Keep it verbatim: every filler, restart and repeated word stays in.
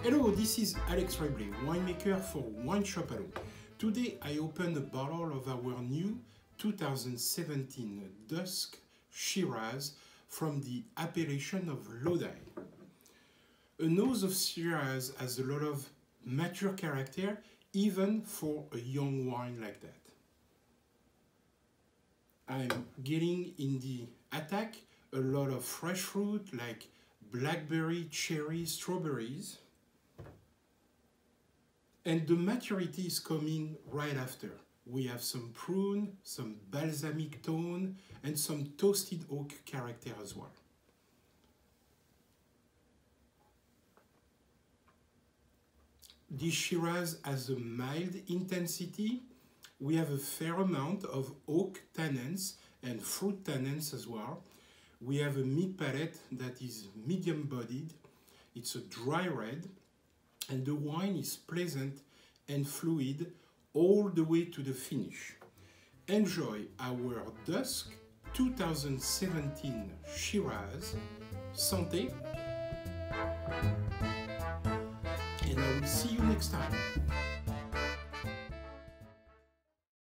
Hello, this is Alex Reblay, winemaker for Wine Shop Allo. Today I open a bottle of our new two thousand seventeen Dusk Shiraz from the appellation of Lodi. A nose of Shiraz has a lot of mature character, even for a young wine like that. I'm getting in the attack a lot of fresh fruit like blackberry, cherry, strawberries. And the maturity is coming right after. We have some prune, some balsamic tone, and some toasted oak character as well. This Shiraz has a mild intensity. We have a fair amount of oak tannins and fruit tannins as well. We have a mid palate that is medium bodied. It's a dry red. And the wine is pleasant and fluid all the way to the finish. Enjoy our Dusk two thousand seventeen Shiraz. Santé! And I will see you next time.